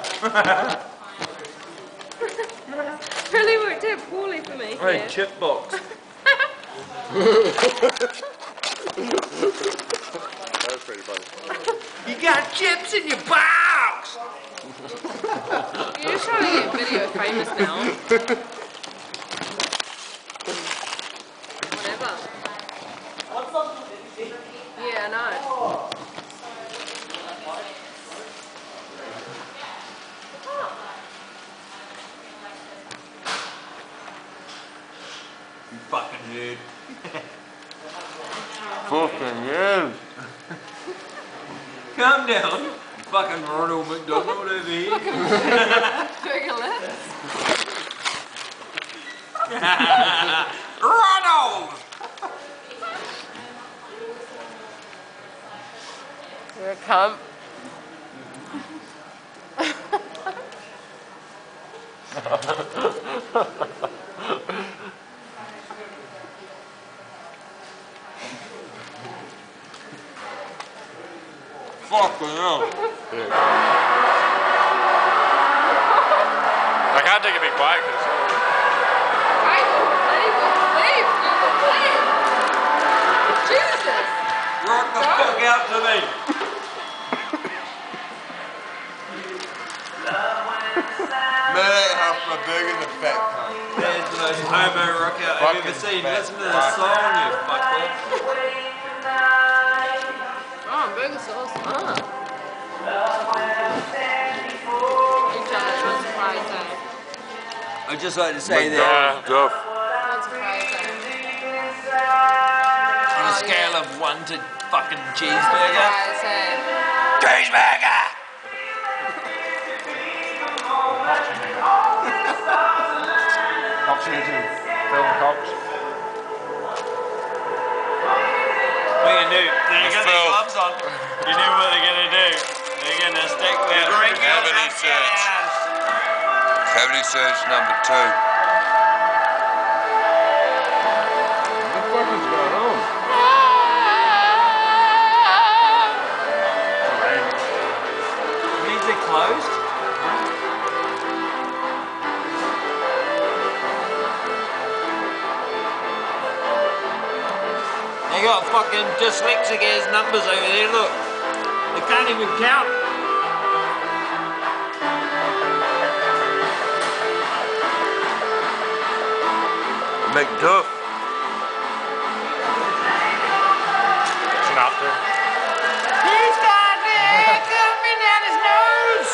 Really worked out poorly for me. Hey, Yeah. chip box. That was pretty funny. You got chips in your box! You're just trying to get video famous now. Whatever. Yeah, I know. You fucking nerd. Fucking yeah. Calm down. Fucking Ronald McDonald over here. Burger left. Ronald! You're a cunt. Fucking hell. I can't take a big bite because Leave. Jesus. Rock the fuck out to me. man, I ate half my burger in the fat cunt. That's the most homo rock out I've ever seen. Listen to the song, you fuckwit. Oh, burger sauce. Ah. I'd just like to say that Duff. That's crazy. on a scale of 1 to fucking cheeseburger. Crazy. Cheeseburger! Cox need to film Cox. What are you gonna do? They're gonna Phil. get gloves on. You know what they're gonna do? They're gonna stick their fingers Cavity up your search. ass. Cavity search number 2. What the fuck is going on? Means they're closed? They got fucking dyslexic ass numbers over there, look. They can't even count. McDuff. It's an after. He's got it coming down his nose.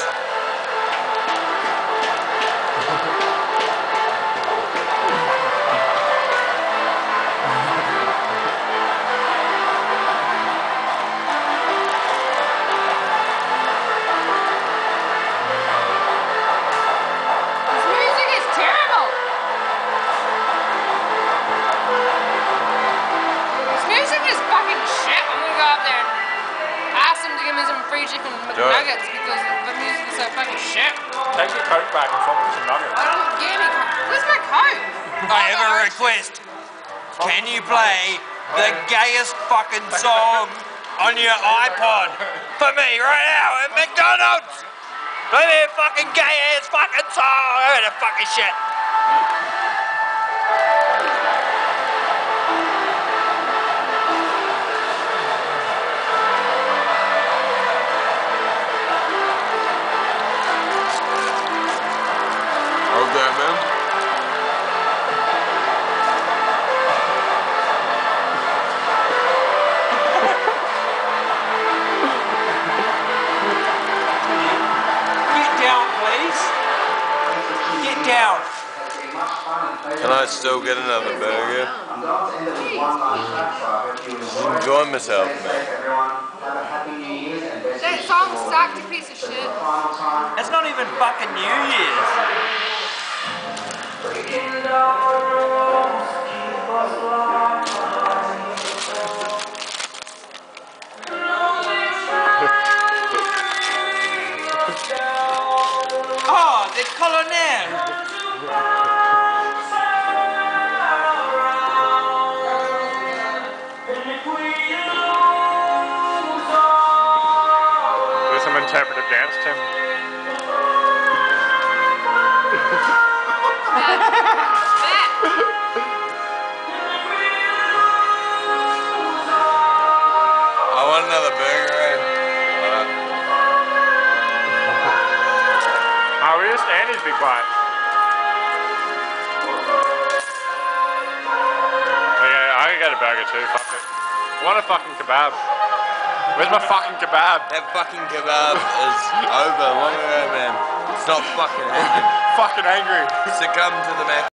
This music is terrible. This music is fucking shit. I'm gonna go up there and ask them to give me some free chicken McNuggets because the music is so fucking shit. Take your coat back and swap it with some nuggets. I don't give me. Where's my coat? I have a request. Can you play the gayest fucking song on your iPod for me right now at McDonald's? Play that fucking gay ass fucking song. I heard that fucking shit. Hold that, man. Get down, please. Get down. Can I still get another burger? Enjoy myself, man. That song sucked, you piece of shit. It's not even fucking New Year's. Oh, the Colonel. Do some interpretive dance, Tim. his big bite. Yeah, I could get a burger too, fuck it. I want a fucking kebab. Where's my fucking kebab? That fucking kebab is over long ago, man. It's not fucking happening. Fucking angry. Succumb to the Mac.